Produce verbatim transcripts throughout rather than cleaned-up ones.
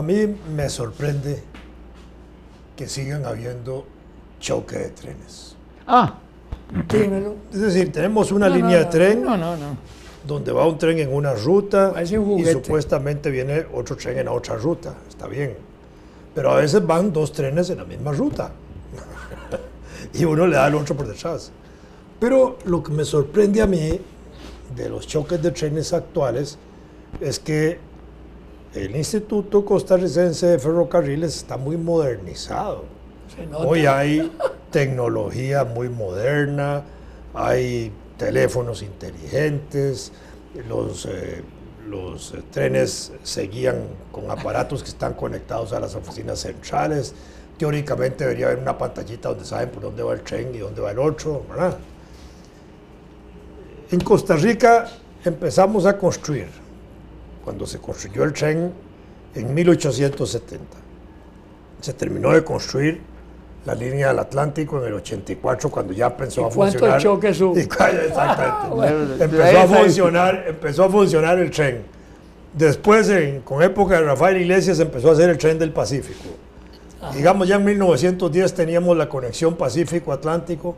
mí me sorprende que sigan habiendo choque de trenes. Ah, Dímelo. Es decir, tenemos una No, línea no, de tren No, no, no. donde va un tren en una ruta Parece un y juguete. supuestamente viene otro tren en otra ruta. Está bien. Pero a veces van dos trenes en la misma ruta y uno le da al otro por detrás. Pero lo que me sorprende a mí de los choques de trenes actuales es que el Instituto Costarricense de Ferrocarriles está muy modernizado. Se nota. Hoy hay tecnología muy moderna, hay teléfonos inteligentes, los, eh, los eh, trenes se guían con aparatos que están conectados a las oficinas centrales. Teóricamente debería haber una pantallita donde saben por dónde va el tren y dónde va el otro, ¿verdad? En Costa Rica empezamos a construir, cuando se construyó el tren en mil ochocientos setenta. Se terminó de construir la línea del Atlántico en el ochenta y cuatro, cuando ya empezó ¿Y a cuántos funcionar. choques hubo? Y cu- Exactamente. bueno, empezó, a esa- funcionar, empezó a funcionar el tren. Después, en- con época de Rafael Iglesias, empezó a hacer el tren del Pacífico. Digamos, ya en mil novecientos diez teníamos la conexión Pacífico-Atlántico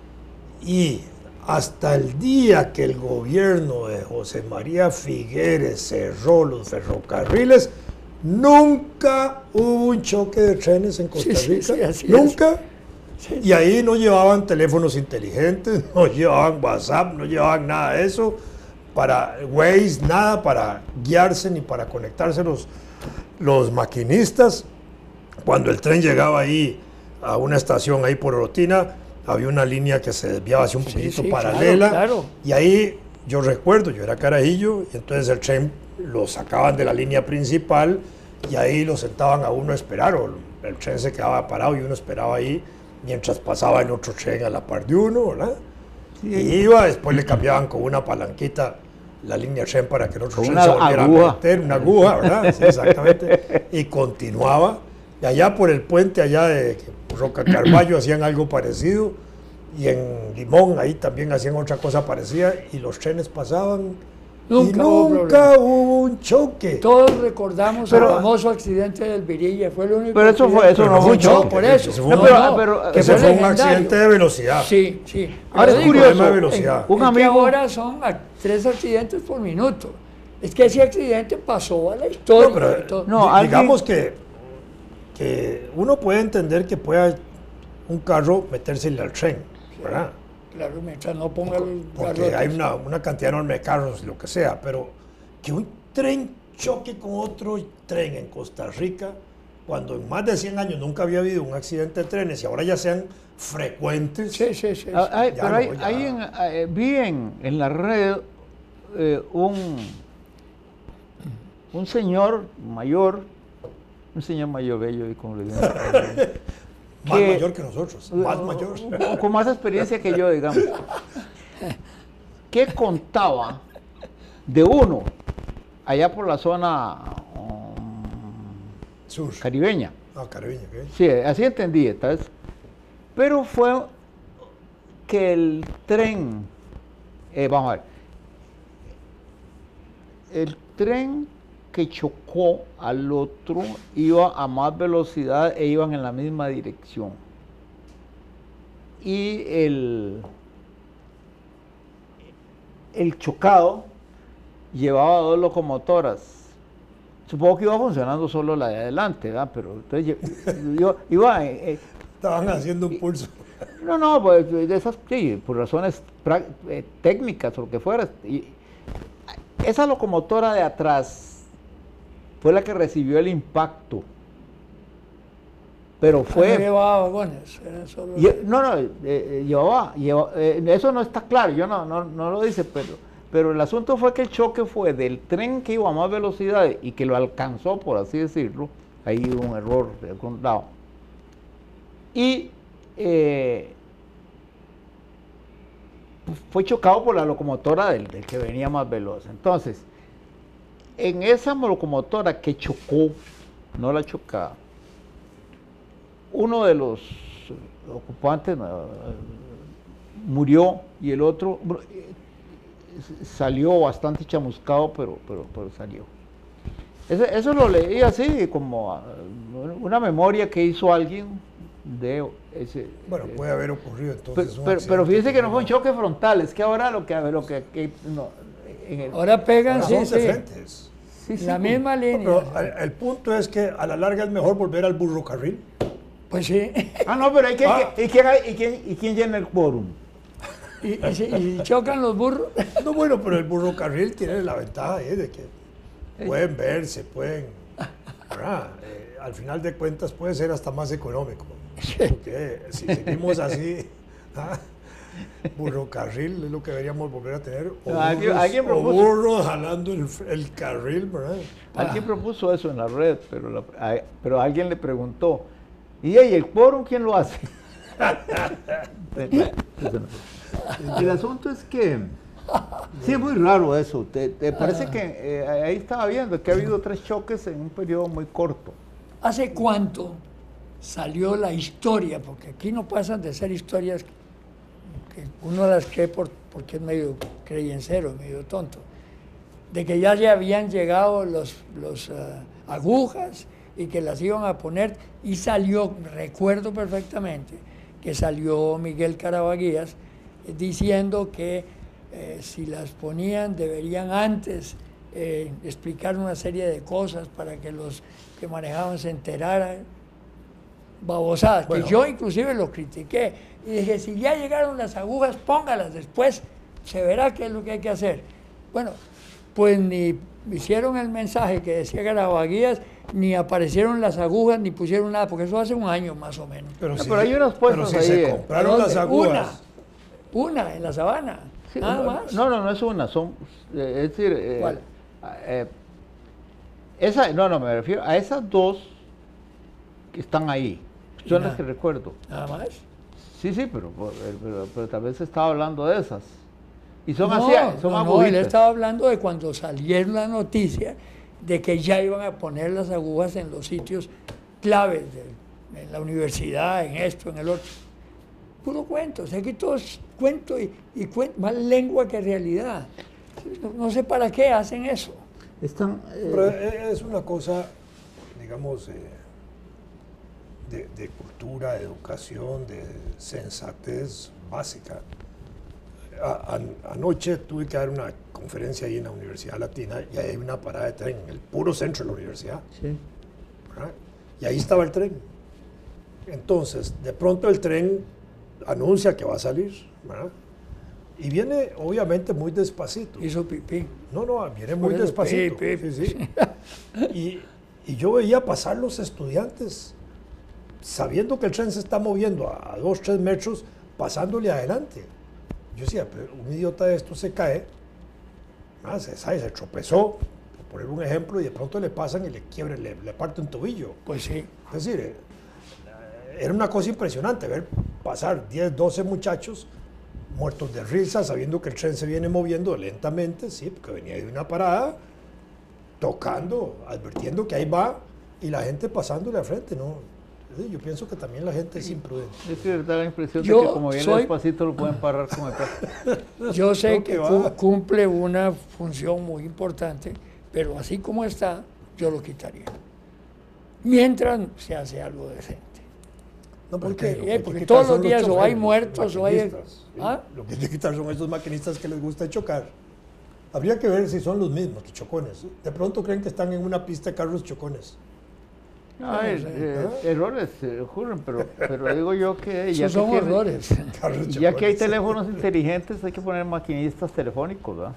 y hasta el día que el gobierno de José María Figueres cerró los ferrocarriles, nunca hubo un choque de trenes en Costa Sí, sí, Rica. sí, así es. Nunca. Sí. Y ahí no llevaban teléfonos inteligentes, no llevaban WhatsApp, no llevaban nada de eso, para Waze, nada para guiarse ni para conectarse los, los maquinistas. Cuando el tren llegaba ahí a una estación ahí por Orotina, había una línea que se desviaba hacia un Sí, poquito sí, paralela. claro, claro. Y ahí yo recuerdo, yo era carajillo, y entonces el tren lo sacaban de la línea principal y ahí lo sentaban a uno a esperar, o el tren se quedaba parado y uno esperaba ahí mientras pasaba el otro tren a la par de uno, ¿verdad? Y iba, después le cambiaban con una palanquita la línea tren para que el otro Con tren una se volviera aguja. a meter, una aguja, ¿verdad? Sí, exactamente. Y continuaba. Y allá por el puente allá de Roca Carballo hacían algo parecido, y en Limón ahí también hacían otra cosa parecida, y los trenes pasaban Nunca y hubo nunca hubo un choque. Todos recordamos Pero- el famoso accidente del Virilla, fue el único Pero eso fue- accidente. eso no fue un choque. por eso. Ese fue No, un- pero- pero- que Ese fue fue un legendario. accidente de velocidad. Sí, sí. Ahora Pero es digo, curioso, problema de velocidad. en- Un es que amigo- ahora son a- tres accidentes por minuto. Es que ese accidente pasó a la historia. No, pero, y todo. No, di- alguien- digamos que, que uno puede entender que pueda un carro metérsele al tren, ¿verdad? Claro, mientras no ponga el Porque garrote. hay una, una cantidad enorme de carros, lo que sea, pero que un tren choque con otro tren en Costa Rica, cuando en más de cien años nunca había habido un accidente de trenes y ahora ya sean frecuentes. Sí, sí, sí. Ah, hay- Ya pero no, hay, ya. hay en, eh, vi en, en la red eh, un, un señor mayor, un señor mayor bello, y como le digo, Más que- mayor que nosotros, más mayor. o- con más experiencia que yo, digamos, que contaba de uno allá por la zona um, Sur. caribeña. Ah, caribeño, ¿qué? Sí, así entendí, ¿sabes? Pero fue que el tren, eh, vamos a ver, el tren que chocó al otro iba a más velocidad e iban en la misma dirección. Y el, el chocado llevaba dos locomotoras. Supongo que iba funcionando solo la de adelante, ¿verdad? Pero entonces yo, yo iba... eh, eh, Estaban haciendo un pulso. no, no, pues de esas, sí, por razones pra- eh, técnicas o lo que fuera. Y esa locomotora de atrás fue la que recibió el impacto. Pero No fue... llevaba vagones, era solo- Lle- No, no, eh, eh, llevaba, lleva- eh, eso no está claro, yo no, no, no lo dice, pero, pero el asunto fue que el choque fue del tren que iba a más velocidad y que lo alcanzó, por así decirlo, ahí hubo un error de algún lado. Y eh, fue chocado por la locomotora del, del que venía más veloz. Entonces, en esa locomotora que chocó, no la chocaba, uno de los ocupantes eh, murió y el otro eh, salió bastante chamuscado, pero, pero, pero salió. Eso, eso lo leí así, como uh, una memoria que hizo alguien de ese... Bueno, eh, puede haber ocurrido entonces pero, un pero, pero fíjese que no fue un no- choque frontal, es que ahora lo que... Lo que, que no, en el- Ahora pegan, Ahora sí, son de sí. frentes. sí, sí, La como- misma No, línea. pero el, el punto es que a la larga es mejor volver al burrocarril. Pues sí. Ah, no, pero hay que... Ah. ¿Y, quién, hay- y, quién, ¿Y quién llena el quórum? Y, y si, y si chocan los burros. No, bueno, pero el burrocarril tiene la ventaja eh, de que pueden verse, pueden... ¿verdad? Eh, al final de cuentas puede ser hasta más económico. Porque si seguimos así, ¿ah? burrocarril es lo que deberíamos volver a tener. O No, alguien- burros, alguien o propuso- burros jalando el, el carril, ¿verdad? Alguien propuso eso en la red, pero, la- a- pero alguien le preguntó, ¿y ey, el quórum quién lo hace? El asunto es que, sí, es muy raro eso. Te, te parece que eh, ahí estaba viendo que ha habido tres choques en un periodo muy corto. ¿Hace cuánto salió la historia? Porque aquí no pasan de ser historias que uno las cree por, porque es medio creyencero, medio tonto. De que ya le habían llegado los, los ah, agujas y que las iban a poner, y salió, recuerdo perfectamente, que salió Miguel Carabaguías eh, diciendo que eh, si las ponían deberían antes eh, explicar una serie de cosas para que los que manejaban se enteraran. Babosadas, Bueno. que yo inclusive lo critiqué y dije, si ya llegaron las agujas, póngalas después, se verá qué es lo que hay que hacer. Bueno, pues ni hicieron el mensaje que decía Carabaguías, ni aparecieron las agujas, ni pusieron nada, porque eso hace un año más o menos. Pero, No, si, pero hay unas puestas pero si ahí, se eh. compraron las ¿Dónde? agujas. Una, una en la sabana, Sí, nada no, más. No, no, no es una, son, eh, es decir, eh, ¿Cuál? eh, esa, no, no, me refiero a esas dos que están ahí, Sí, son nada. las que recuerdo. Nada más. Sí, sí, pero, pero, pero tal vez estaba hablando de esas. Y son no, así, son no, no, él agujitas. estaba hablando de cuando salieron la noticia de que ya iban a poner las agujas en los sitios claves, de, en la universidad, en esto, en el otro. Puro cuento, o sea que todo es cuento y, y cuen- más lengua que realidad. No, no sé para qué hacen eso. Están, eh, Pero es una cosa, digamos, eh, de, de cultura, de educación, de sensatez básica. A- an- anoche tuve que dar una conferencia ahí en la Universidad Latina y hay una parada de tren en el puro centro de la universidad, sí. ¿verdad? Y ahí estaba el tren. Entonces, de pronto el tren anuncia que va a salir, ¿verdad? Y viene obviamente muy despacito. Hizo pipí. No, no, viene Por muy eso, despacito. pi, pi. Sí, sí. Y, y yo veía pasar los estudiantes, sabiendo que el tren se está moviendo a, a dos, tres metros, pasándole adelante. Yo decía, pero un idiota de esto se cae, ah, se, sabe, se tropezó, por poner un ejemplo, y de pronto le pasan y le quiebran, le, le parte un tobillo. Pues sí. Es decir, eh, era una cosa impresionante ver pasar diez, doce muchachos muertos de risa, sabiendo que el tren se viene moviendo lentamente, sí, porque venía de una parada, tocando, advirtiendo que ahí va, y la gente pasándole al frente, ¿no? Sí, yo pienso que también la gente es imprudente. Es que da la impresión Yo de que como viene soy- despacito lo pueden parar con el carro. Yo sé No, que que cu- va. cumple una función muy importante, pero así como está, yo lo quitaría. Mientras se hace algo decente. No, Porque, porque, lo que eh, hay que porque quitar todos son los días o choferes, hay los muertos o hay- maquinistas, sí. ¿Ah? Lo que hay que quitar son esos maquinistas que les gusta chocar. Habría que ver si son los mismos, los chocones. De pronto creen que están en una pista de carros chocones. No, eh, eh, errores eh, ocurren, pero, pero digo yo que ya Esos que, son tiene- errores. Carros ya que hay chocones. teléfonos inteligentes hay que poner maquinistas telefónicos, ¿verdad?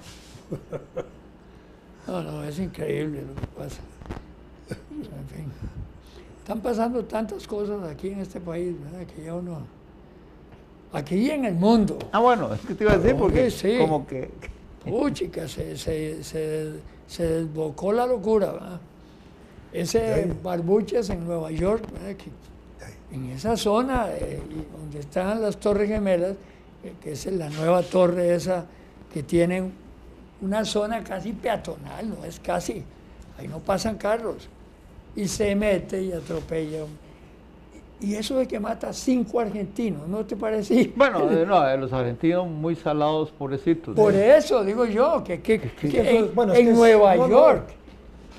No, no, es increíble lo que pasa. En fin. Están pasando tantas cosas aquí en este país, ¿verdad? Que ya uno... Aquí y en el mundo. Ah, bueno, es que te iba a decir porque Sí, sí. como que... Uy, chica, se, se, se, se desbocó la locura, ¿verdad? Ese Sí. Barbuches en Nueva York, ¿verdad? Que en esa zona eh, y donde están las Torres Gemelas, eh, que es la nueva torre esa, que tienen una zona casi peatonal, no es casi, ahí no pasan carros, y se mete y atropella. Y eso de que mata a cinco argentinos, ¿no te parece? Bueno, eh, no, eh, los argentinos muy salados, pobrecitos. Por ¿eh? eso digo yo, que, que- que eso es- en, bueno, es en que es- Nueva no, no. York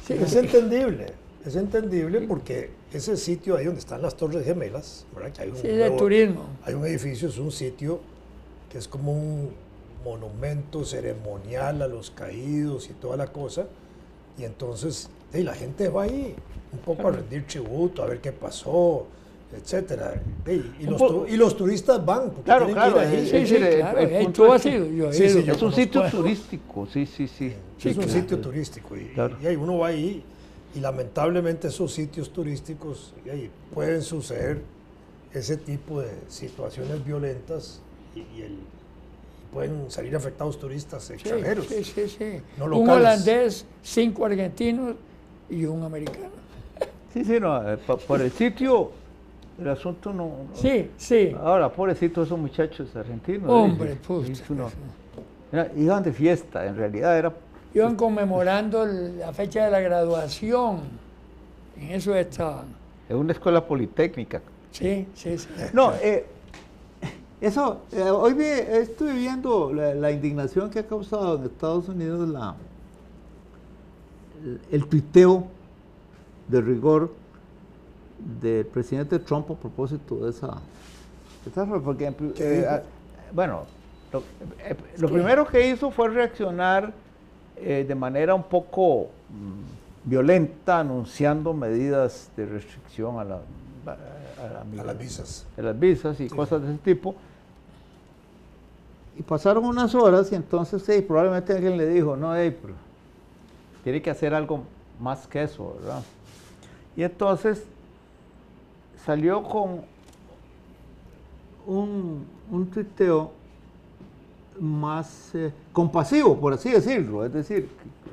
Sí. Es entendible, es entendible porque ese sitio ahí donde están las Torres Gemelas, ¿verdad? Que hay un Sí, de nuevo- turismo. Hay un edificio, es un sitio que es como un monumento ceremonial a los caídos y toda la cosa. Y entonces hey, la gente va ahí un poco a rendir tributo, a ver qué pasó, etcétera. Hey, y, Un los po- tu- y los turistas van, porque Claro, tienen claro, que ir ahí. eh, Sí, es sí, decir, el- claro. el eh, punto tú es has que- ido, yo he Sí, ido. sí, yo Es un conozco. sitio turístico, sí, sí, sí. Sí, es un claro. sitio turístico y, Claro. y ahí uno va ahí y lamentablemente esos sitios turísticos y ahí pueden suceder ese tipo de situaciones violentas y, y el, y pueden salir afectados turistas Sí, extranjeros. sí, sí, sí. no Un locales. holandés, cinco argentinos y un americano. Sí, sí, no, eh, pa- por el sitio, el asunto no... no- Sí, sí. Ahora, pobrecitos esos muchachos argentinos. Hombre, eh, puta. es uno- era- iban de fiesta, en realidad era... Iban conmemorando el- la fecha de la graduación. En eso estaban. en una escuela politécnica. Sí, sí, sí. No, eh, eso, eh, hoy vi- estuve viendo la, la indignación que ha causado en Estados Unidos la, el, el tuiteo de rigor del presidente Trump a propósito de esa... de esa porque, eh, ¿Qué dijo? ah, bueno, lo, eh, lo primero que hizo fue reaccionar eh, de manera un poco mm, violenta, anunciando medidas de restricción a la, a la- A las visas. de las visas y Sí. cosas de ese tipo. Y pasaron unas horas y entonces sí, probablemente alguien le dijo, no, hey, pero tiene que hacer algo más que eso, ¿verdad? Y entonces salió con un, un tuiteo más eh, compasivo, por así decirlo, es decir,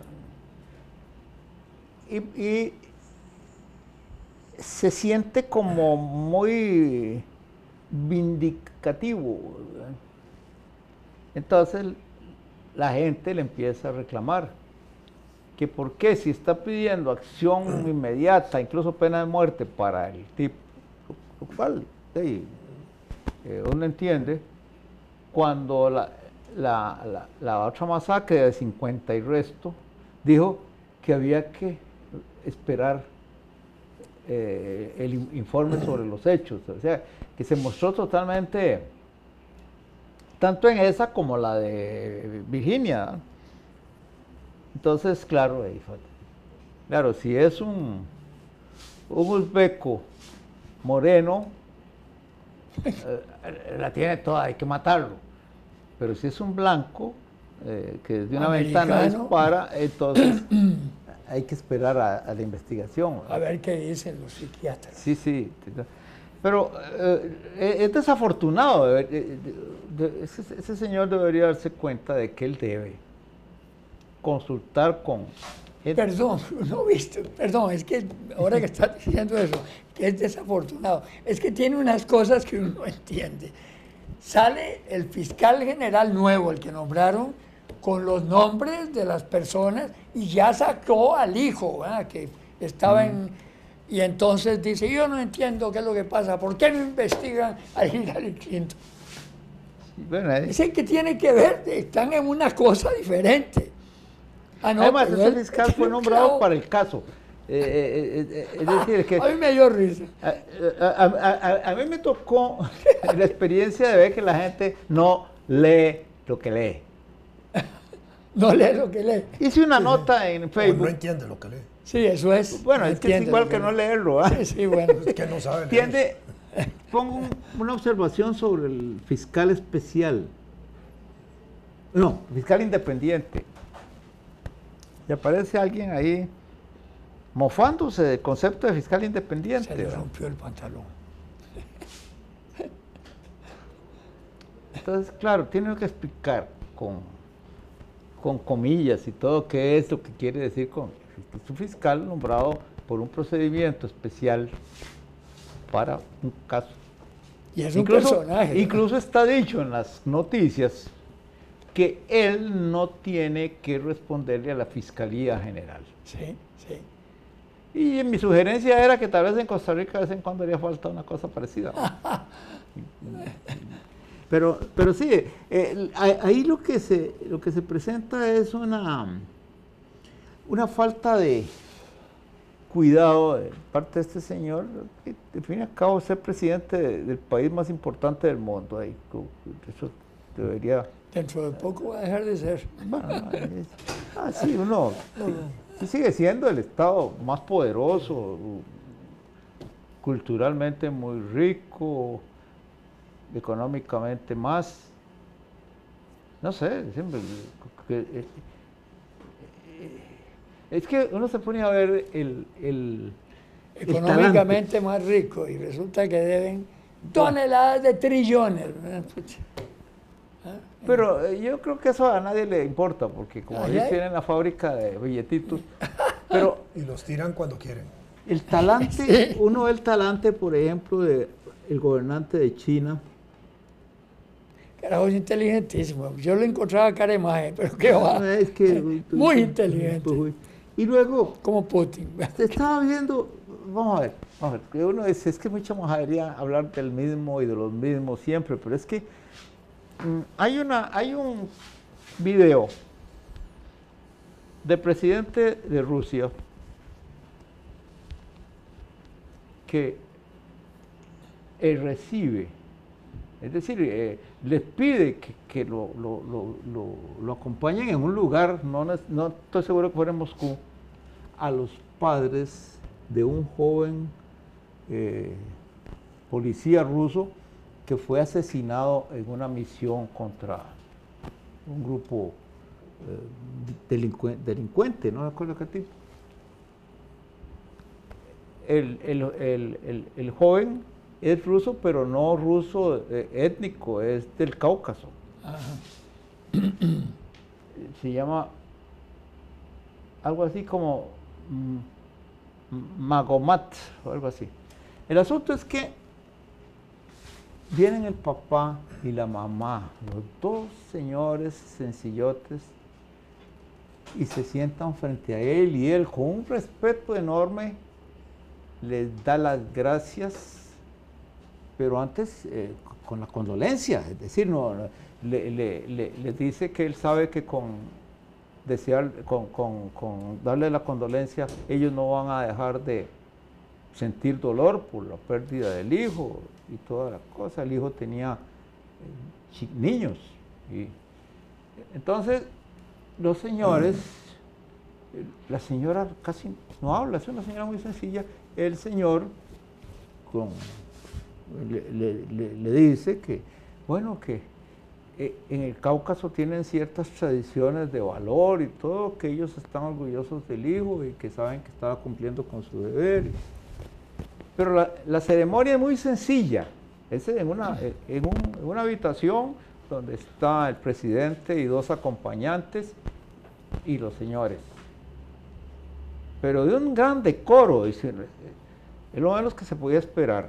y, y se siente como muy vindicativo, ¿verdad? Entonces la gente le empieza a reclamar que por qué si está pidiendo acción inmediata, incluso pena de muerte para el tipo, lo cual sí, eh, uno entiende, cuando la, la, la, la otra masacre de cincuenta y resto dijo que había que esperar eh, el in- informe sobre los hechos, o sea, que se mostró totalmente, tanto en esa como la de Virginia, ¿no? Entonces, claro, ahí fue- claro, si es un, un uzbeco moreno, eh, la tiene toda, hay que matarlo. Pero si es un blanco, eh, que desde una ventana Americano. dispara, entonces hay que esperar a, a la investigación. A ver qué dicen los psiquiatras. Sí, sí. Pero eh, es desafortunado. de- de- de- ese, ese señor debería darse cuenta de que él debe consultar con gente. Perdón, no viste, perdón, es que ahora que estás diciendo eso, que es desafortunado, es que tiene unas cosas que uno no entiende. Sale el fiscal general nuevo, el que nombraron, con los nombres de las personas y ya sacó al hijo, ¿verdad? Que estaba en... Y entonces dice, yo no entiendo qué es lo que pasa, ¿por qué no investigan a Hillary Clinton? Bueno, eh, Dice que tiene que ver, están en una cosa diferente. Ah, no, además, pero ese él- fiscal fue nombrado claro. para para el caso. Eh, eh, eh, eh, es decir, que A mí me dio risa. a, a- a- a- a mí me tocó la experiencia de ver que la gente no lee lo que lee. No lee lo que lee. Hice una nota en O no Facebook. entiende lo que lee. Sí, eso es. Bueno, No es que es entiende igual lo que no lee. leerlo. ¿ah? Sí, sí, bueno. Es que no sabe leer. Entiende, pongo un- una observación sobre el fiscal especial. No, fiscal independiente. Y aparece alguien ahí mofándose del concepto de fiscal Se independiente. le ¿no? rompió el pantalón. Entonces, claro, tiene que explicar con, con comillas y todo qué es lo que quiere decir con es un fiscal nombrado por un procedimiento especial para un caso. Y es un Incluso, personaje. ¿no? incluso está dicho en las noticias que él no tiene que responderle a la Fiscalía General. Sí, sí. Y mi sugerencia era que tal vez en Costa Rica de vez en cuando haría falta una cosa parecida. Pero, pero sí, eh, ahí lo que se, lo que se presenta es una, una falta de, cuidado de parte de este señor, que de fin y al cabo ser presidente de, del país más importante del mundo. Ahí, eso debería... Dentro de poco va a dejar de ser. Bueno, es, ah, sí, uno sí, sí sigue siendo el Estado más poderoso, culturalmente muy rico, económicamente más, no sé, siempre... Que, es que uno se pone a ver el... el económicamente el más rico y resulta que deben toneladas de trillones. ¿Ah? Pero eh, yo creo que eso a nadie le importa, porque como ellos tienen la fábrica de billetitos, pero... Y los tiran cuando quieren. El talante, uno ve el talante, por ejemplo, del gobernante de China. Carajo, es inteligentísimo. Yo lo encontraba cara de maje, pero qué va. Es que, muy inteligente. Y luego... Como Putin. Se estaba viendo, vamos a ver, vamos a ver, uno dice, es que mucha majadería hablar del mismo y de los mismos siempre, pero es que mmm, hay, una, hay un video del presidente de Rusia que eh, recibe, es decir, eh, les pide que, que lo, lo, lo, lo, lo acompañen en un lugar, no, no estoy seguro que fuera en Moscú, a los padres de un joven eh, policía ruso que fue asesinado en una misión contra un grupo eh, delincuente, delincuente, no me acuerdo qué tipo. El, el, el, el, el joven es ruso, pero no ruso eh, étnico, es del Cáucaso. Ajá. Se llama algo así como mm, Magomat o algo así. El asunto es que vienen el papá y la mamá, los dos señores sencillotes, y se sientan frente a él, y él con un respeto enorme les da las gracias, pero antes eh, con la condolencia, es decir, no, le, le, le, le dice que él sabe que con, desear, con, con, con darle la condolencia ellos no van a dejar de sentir dolor por la pérdida del hijo y toda la cosa. El hijo tenía eh, niños. Y, entonces, los señores, la señora casi no habla, es una señora muy sencilla. El señor con, le, le, le, le dice que, bueno, que eh, en el Cáucaso tienen ciertas tradiciones de valor y todo, que ellos están orgullosos del hijo y que saben que estaba cumpliendo con su deber. Pero la, la ceremonia es muy sencilla, es en una, en, un, en una habitación donde está el presidente y dos acompañantes y los señores. Pero de un gran decoro, es lo menos que se podía esperar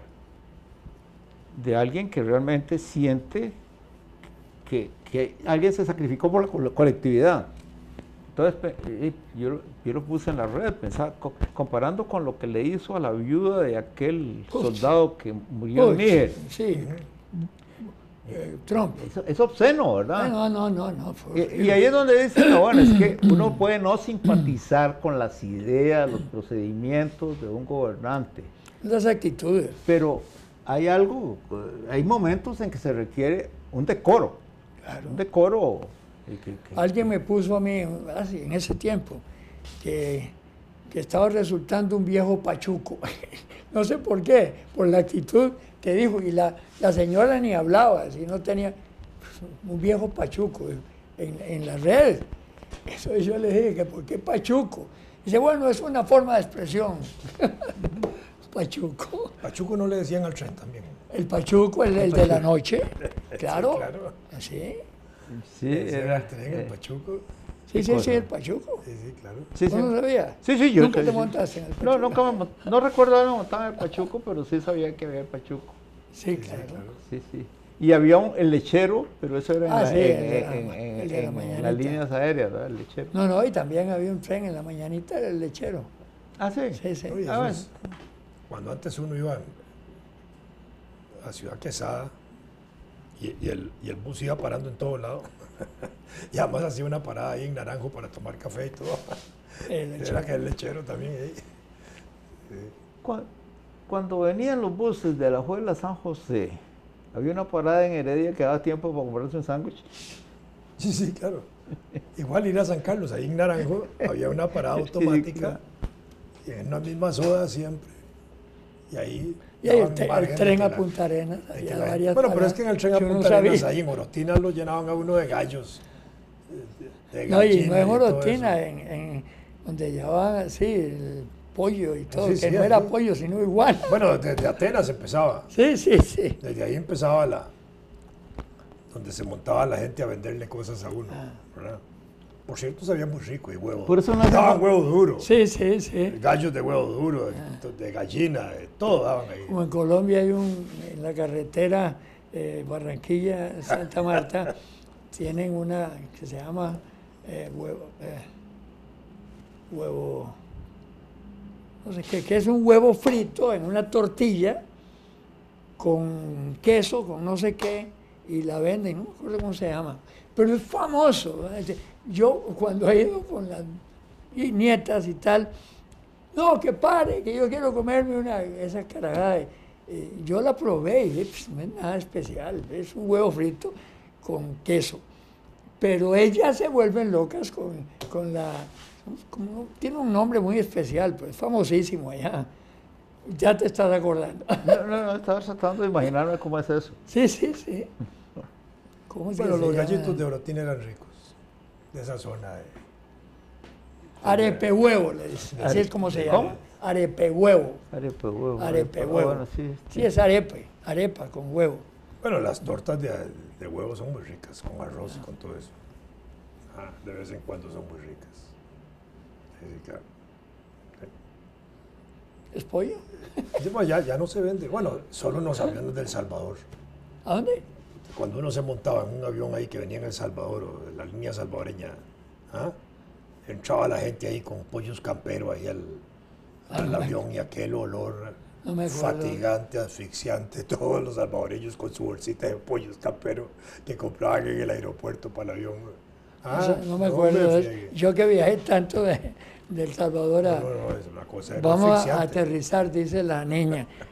de alguien que realmente siente que, que alguien se sacrificó por la colectividad. Entonces yo, yo lo puse en la red, pensaba, comparando con lo que le hizo a la viuda de aquel soldado que murió en Níger. Sí. Eh, Trump. Es, es obsceno, ¿verdad? No, no, no, no. Y, y ahí es donde dicen, no, bueno, es que uno puede no simpatizar con las ideas, los procedimientos de un gobernante. Las actitudes. Pero hay algo, hay momentos en que se requiere un decoro. Claro. Un decoro. Que, que, Alguien me puso a mí, así, en ese tiempo, que, que estaba resultando un viejo pachuco. No sé por qué, por la actitud que dijo, y la, la señora ni hablaba, si no tenía un viejo pachuco en, en las redes. Eso yo le dije, que ¿por qué pachuco? Dice, bueno, es una forma de expresión. Pachuco. Pachuco no le decían al tren también. El pachuco, el, el de la noche, claro. Sí, claro. ¿Sí? Sí, era el tren, el pachuco. Sí, sí, sí, el pachuco. Sí, sí, claro. Sí, sí. ¿No lo sabía? Sí, sí, yo. ¿Nunca te sí, montaste en el pachuco? No, nunca me no recuerdo haberme montado en el pachuco, pero sí sabía que había el pachuco. Sí, claro. Sí, sí. Y había un, el lechero, pero eso era en, ah, la, sí, en, el de la, en, el en, de la en, en las líneas aéreas, ¿verdad? El lechero. No, no, y también había un tren en la mañanita, el lechero. Ah, sí. Sí, sí. Oye, ah, bueno. es, cuando antes uno iba a Ciudad Quesada y, y, el, y el bus iba parando en todos lados. Y además hacía una parada ahí en Naranjo para tomar café y todo. El Era que el lechero también ahí. Cu- Cuando venían los buses de la Juela a San José, había una parada en Heredia que daba tiempo para comprarse un sándwich. Sí, sí, claro. Igual ir a San Carlos, ahí en Naranjo, había una parada automática, y en una misma soda siempre. Y ahí... Y hay el, daban te- el margen tren de a la- Punta Arenas. de había que la- varias Bueno, pero paradas es que en el tren a que uno Punta Arenas, sabía. ahí en Orotina lo llenaban a uno de gallos. De, de No, y gallina no en todo Orotina, eso. en, en donde llevaban así el pollo y todo, Sí, que sí, no era aquí. pollo, sino igual. Bueno, desde Atenas empezaba. Sí, sí, sí. Desde ahí empezaba la... donde se montaba la gente a venderle cosas a uno, ¿verdad? Por cierto, sabía muy rico y huevo. Por eso no hace daban falta- huevo duro. Sí, sí, sí. Gallos de huevo duro, de, de gallina, de todo daban ahí. Como en Colombia hay un, en la carretera eh, Barranquilla-Santa Marta, tienen una que se llama eh, huevo, eh, huevo, no sé qué, que es un huevo frito en una tortilla con queso, con no sé qué, y la venden, no me acuerdo cómo se llama, pero es famoso. ¿Verdad? Yo cuando he ido con las nietas y tal, no, que pare, que yo quiero comerme una, esa carajada. Eh, yo la probé y dije, pues, no es nada especial, es un huevo frito con queso. Pero ellas se vuelven locas con, con la... como- tiene un nombre muy especial, pues es famosísimo allá. Ya te estás acordando. No, no, no, estaba tratando de imaginarme cómo es eso. Sí, sí, sí. ¿Cómo es que Bueno, se los llama? gallitos de Orotina eran ricos, de esa zona. De, Arepe huevo, le dicen. Así es como se llama. ¿Cómo? Arepe huevo. Arepe huevo. Arepe Ah, huevo. bueno, sí, Sí, es arepe, arepa con huevo. bueno, las tortas de, de huevo son muy ricas, con arroz y con todo eso. Ah, de vez en cuando son muy ricas. Sí, sí, claro. ¿Es pollo? Sí, pues ya, ya no se vende. Bueno, solo en los aviones del Salvador. ¿A dónde? Cuando uno se montaba en un avión ahí que venía en El Salvador, o de la línea salvadoreña, ¿ah? Entraba la gente ahí con pollos camperos ahí al, al avión y aquel olor No me acuerdo. fatigante, asfixiante, todos los salvadoreños con su bolsita de pollos camperos que compraban en el aeropuerto para el avión. Ah, O sea, no me acuerdo me de eso. friegue. Yo que viajé tanto de, de El Salvador a... No, no, es una cosa Vamos a asfixiante. aterrizar, dice la niña.